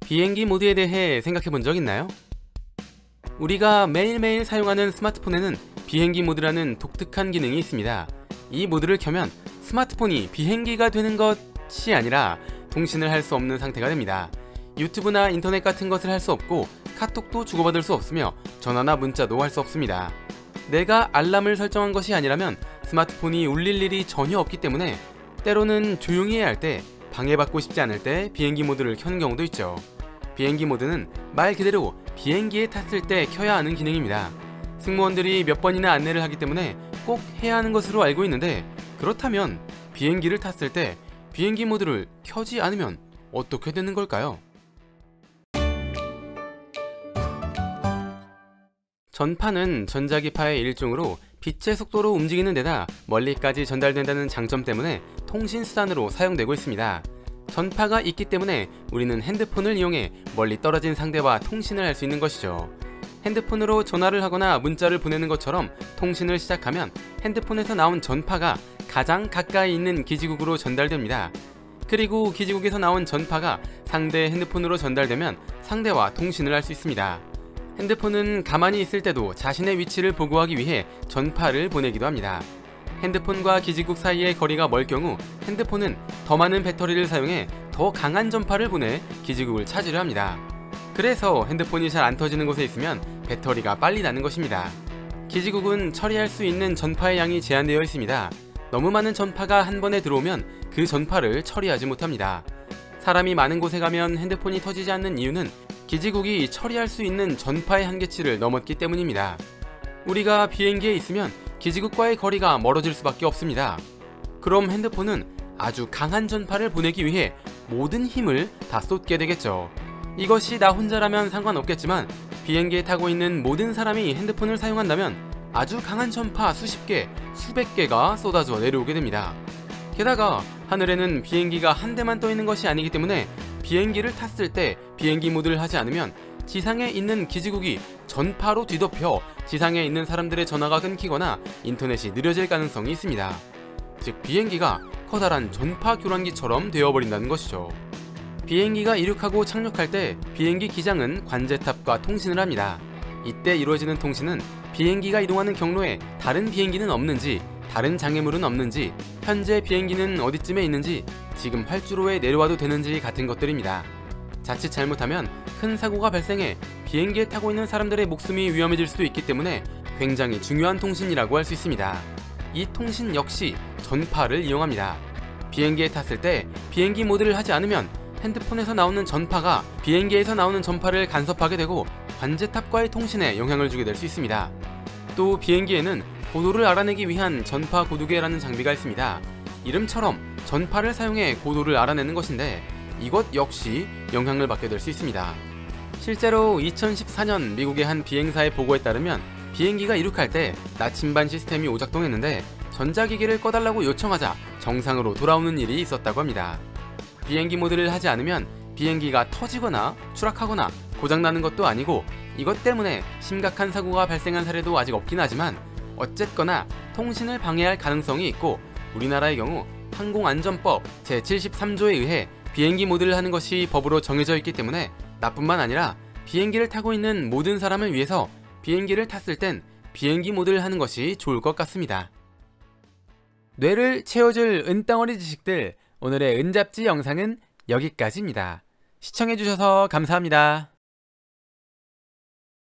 비행기 모드에 대해 생각해 본 적 있나요? 우리가 매일매일 사용하는 스마트폰에는 비행기 모드라는 독특한 기능이 있습니다. 이 모드를 켜면 스마트폰이 비행기가 되는 것이 아니라 통신을 할 수 없는 상태가 됩니다. 유튜브나 인터넷 같은 것을 할 수 없고 카톡도 주고받을 수 없으며 전화나 문자도 할 수 없습니다. 내가 알람을 설정한 것이 아니라면 스마트폰이 울릴 일이 전혀 없기 때문에 때로는 조용히 해야 할 때, 방해받고 싶지 않을 때 비행기 모드를 켜는 경우도 있죠. 비행기 모드는 말 그대로 비행기에 탔을 때 켜야 하는 기능입니다. 승무원들이 몇 번이나 안내를 하기 때문에 꼭 해야 하는 것으로 알고 있는데, 그렇다면 비행기를 탔을 때 비행기 모드를 켜지 않으면 어떻게 되는 걸까요? 전파는 전자기파의 일종으로 빛의 속도로 움직이는 데다 멀리까지 전달된다는 장점 때문에 통신수단으로 사용되고 있습니다. 전파가 있기 때문에 우리는 핸드폰을 이용해 멀리 떨어진 상대와 통신을 할 수 있는 것이죠. 핸드폰으로 전화를 하거나 문자를 보내는 것처럼 통신을 시작하면 핸드폰에서 나온 전파가 가장 가까이 있는 기지국으로 전달됩니다. 그리고 기지국에서 나온 전파가 상대의 핸드폰으로 전달되면 상대와 통신을 할 수 있습니다. 핸드폰은 가만히 있을 때도 자신의 위치를 보고하기 위해 전파를 보내기도 합니다. 핸드폰과 기지국 사이의 거리가 멀 경우 핸드폰은 더 많은 배터리를 사용해 더 강한 전파를 보내 기지국을 차지를 합니다. 그래서 핸드폰이 잘 안 터지는 곳에 있으면 배터리가 빨리 나는 것입니다. 기지국은 처리할 수 있는 전파의 양이 제한되어 있습니다. 너무 많은 전파가 한 번에 들어오면 그 전파를 처리하지 못합니다. 사람이 많은 곳에 가면 핸드폰이 터지지 않는 이유는 기지국이 처리할 수 있는 전파의 한계치를 넘었기 때문입니다. 우리가 비행기에 있으면 기지국과의 거리가 멀어질 수밖에 없습니다. 그럼 핸드폰은 아주 강한 전파를 보내기 위해 모든 힘을 다 쏟게 되겠죠. 이것이 나 혼자라면 상관없겠지만 비행기에 타고 있는 모든 사람이 핸드폰을 사용한다면 아주 강한 전파 수십 개, 수백 개가 쏟아져 내려오게 됩니다. 게다가 하늘에는 비행기가 한 대만 떠 있는 것이 아니기 때문에 비행기를 탔을 때 비행기 모드를 하지 않으면 지상에 있는 기지국이 전파로 뒤덮여 지상에 있는 사람들의 전화가 끊기거나 인터넷이 느려질 가능성이 있습니다. 즉 비행기가 커다란 전파 교란기처럼 되어버린다는 것이죠. 비행기가 이륙하고 착륙할 때 비행기 기장은 관제탑과 통신을 합니다. 이때 이루어지는 통신은 비행기가 이동하는 경로에 다른 비행기는 없는지, 다른 장애물은 없는지, 현재 비행기는 어디쯤에 있는지, 지금 활주로에 내려와도 되는지 같은 것들입니다. 자칫 잘못하면 큰 사고가 발생해 비행기에 타고 있는 사람들의 목숨이 위험해질 수도 있기 때문에 굉장히 중요한 통신이라고 할 수 있습니다. 이 통신 역시 전파를 이용합니다. 비행기에 탔을 때 비행기 모드를 하지 않으면 핸드폰에서 나오는 전파가 비행기에서 나오는 전파를 간섭하게 되고 관제탑과의 통신에 영향을 주게 될 수 있습니다. 또 비행기에는 고도를 알아내기 위한 전파 고두계라는 장비가 있습니다. 이름처럼 전파를 사용해 고도를 알아내는 것인데 이것 역시 영향을 받게 될 수 있습니다. 실제로 2014년 미국의 한 비행사의 보고에 따르면 비행기가 이륙할 때 나침반 시스템이 오작동했는데 전자기기를 꺼달라고 요청하자 정상으로 돌아오는 일이 있었다고 합니다. 비행기 모드를 하지 않으면 비행기가 터지거나 추락하거나 고장나는 것도 아니고 이것 때문에 심각한 사고가 발생한 사례도 아직 없긴 하지만 어쨌거나 통신을 방해할 가능성이 있고 우리나라의 경우 항공안전법 제73조에 의해 비행기 모드를 하는 것이 법으로 정해져 있기 때문에 나뿐만 아니라 비행기를 타고 있는 모든 사람을 위해서 비행기를 탔을 땐 비행기 모드를 하는 것이 좋을 것 같습니다. 뇌를 채워줄 은덩어리 지식들, 오늘의 은잡지 영상은 여기까지입니다. 시청해주셔서 감사합니다.